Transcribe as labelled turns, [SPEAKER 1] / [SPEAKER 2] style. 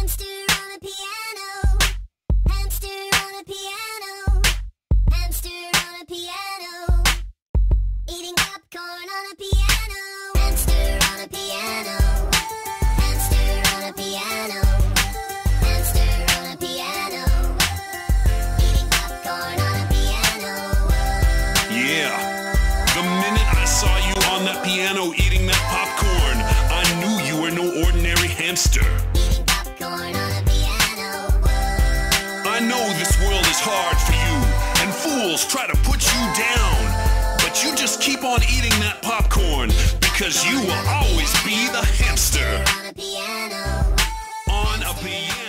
[SPEAKER 1] Hamster on a piano. Hamster on a piano. Hamster on a piano. Eating popcorn on a piano. Hamster on a piano. Hamster on a piano. Hamster on a piano. Eating popcorn on a piano.
[SPEAKER 2] Yeah. The minute I saw you on that piano eating that popcorn, I knew you were no ordinary hamster.
[SPEAKER 1] Eating popcorn on a piano.
[SPEAKER 2] I know this world is hard for you, and fools try to put you down. But you just keep on eating that popcorn, because you will always be the hamster
[SPEAKER 1] On a piano.
[SPEAKER 2] on a piano.